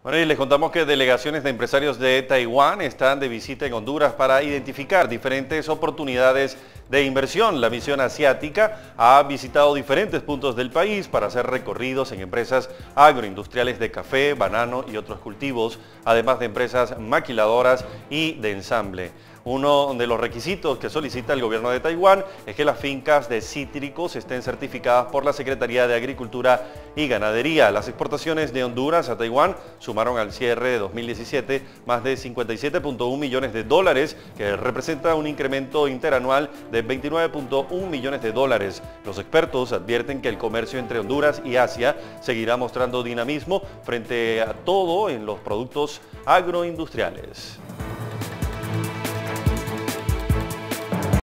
Bueno, y les contamos que delegaciones de empresarios de Taiwán están de visita en Honduras para identificar diferentes oportunidades de inversión. La misión asiática ha visitado diferentes puntos del país para hacer recorridos en empresas agroindustriales de café, banano y otros cultivos, además de empresas maquiladoras y de ensamble. Uno de los requisitos que solicita el gobierno de Taiwán es que las fincas de cítricos estén certificadas por la Secretaría de Agricultura y Ganadería. Las exportaciones de Honduras a Taiwán sumaron al cierre de 2017 más de 57.1 millones de dólares, que representa un incremento interanual de 29.1 millones de dólares. Los expertos advierten que el comercio entre Honduras y Asia seguirá mostrando dinamismo frente a todo en los productos agroindustriales.